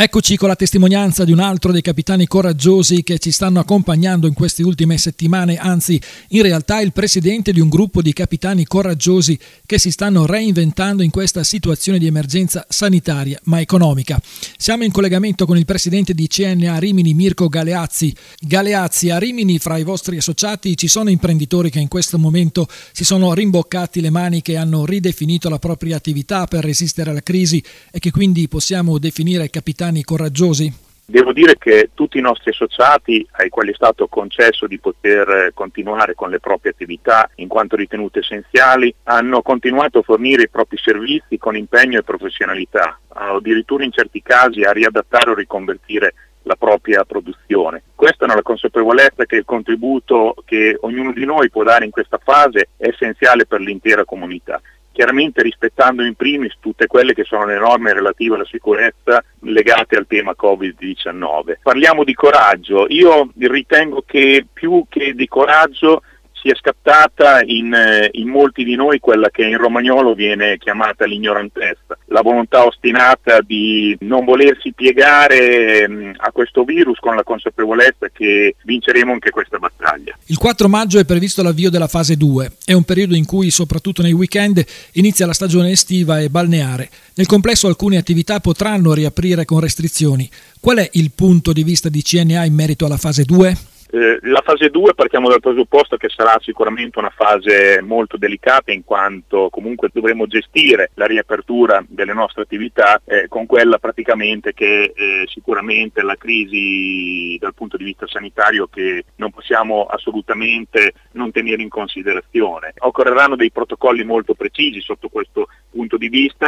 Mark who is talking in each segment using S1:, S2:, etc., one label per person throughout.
S1: Eccoci con la testimonianza di un altro dei capitani coraggiosi che ci stanno accompagnando in queste ultime settimane, anzi in realtà il presidente di un gruppo di capitani coraggiosi che si stanno reinventando in questa situazione di emergenza sanitaria ma economica. Siamo in collegamento con il presidente di CNA Rimini, Mirko Galeazzi. Galeazzi, a Rimini fra i vostri associati ci sono imprenditori che in questo momento si sono rimboccati le maniche e hanno ridefinito la propria attività per resistere alla crisi e che quindi possiamo definire capitani coraggiosi?
S2: Devo dire che tutti i nostri associati, ai quali è stato concesso di poter continuare con le proprie attività in quanto ritenute essenziali, hanno continuato a fornire i propri servizi con impegno e professionalità, addirittura in certi casi a riadattare o riconvertire la propria produzione. Questa nella consapevolezza che il contributo che ognuno di noi può dare in questa fase è essenziale per l'intera comunità. Chiaramente rispettando in primis tutte quelle che sono le norme relative alla sicurezza legate al tema Covid-19. Parliamo di coraggio. Io ritengo che più che di coraggio sia scattata in molti di noi quella che in romagnolo viene chiamata l'ignorantezza, la volontà ostinata di non volersi piegare a questo virus con la consapevolezza che vinceremo anche questa battaglia.
S1: Il 4 maggio è previsto l'avvio della fase 2, è un periodo in cui soprattutto nei weekend inizia la stagione estiva e balneare. Nel complesso alcune attività potranno riaprire con restrizioni. Qual è il punto di vista di CNA in merito alla fase 2?
S2: La fase 2 partiamo dal presupposto che sarà sicuramente una fase molto delicata in quanto comunque dovremo gestire la riapertura delle nostre attività con quella praticamente che sicuramente la crisi dal punto di vista sanitario che non possiamo assolutamente non tenere in considerazione. Occorreranno dei protocolli molto precisi sotto questo punto di vista,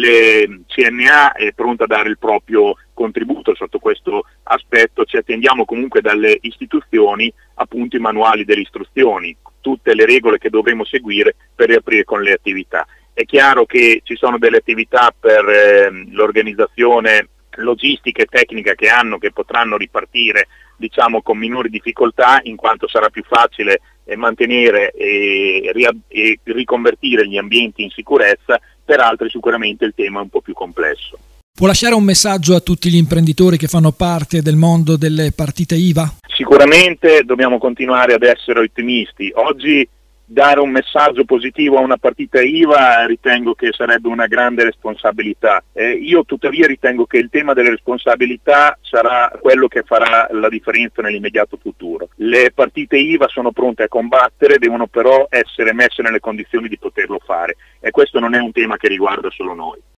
S2: le CNA è pronta a dare il proprio contributo sotto questo aspetto, ci attendiamo comunque dalle istituzioni appunto i manuali delle istruzioni, tutte le regole che dovremo seguire per riaprire con le attività. È chiaro che ci sono delle attività per l'organizzazione logistica e tecnica che potranno ripartire diciamo con minori difficoltà in quanto sarà più facile mantenere e riconvertire gli ambienti in sicurezza, per altri sicuramente il tema è un po' più complesso.
S1: Può lasciare un messaggio a tutti gli imprenditori che fanno parte del mondo delle partite IVA?
S2: Sicuramente dobbiamo continuare ad essere ottimisti. Oggi dare un messaggio positivo a una partita IVA ritengo che sarebbe una grande responsabilità. Io tuttavia ritengo che il tema delle responsabilità sarà quello che farà la differenza nell'immediato futuro. Le partite IVA sono pronte a combattere, devono però essere messe nelle condizioni di poterlo fare e questo non è un tema che riguarda solo noi.